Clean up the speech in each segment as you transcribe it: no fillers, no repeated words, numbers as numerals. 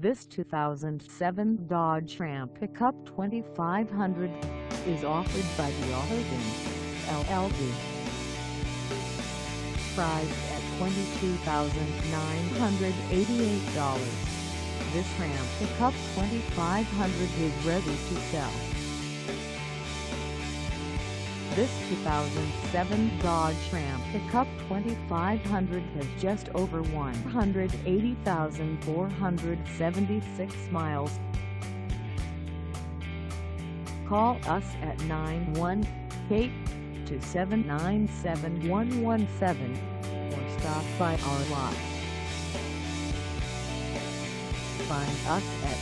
This 2007 Dodge Ram Pickup 2500 is offered by the Autogans, LLC. Priced at $22,988, this Ram Pickup 2500 is ready to sell. This 2007 Dodge Ram Pickup 2500 has just over 180,476 miles. Call us at 918-279-7117 or stop by our lot. Find us at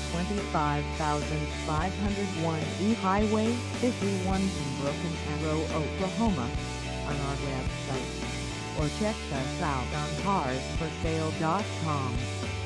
25,501 E Highway 51 in Broken Arrow, Oklahoma, on our website, or check us out on carsforsale.com.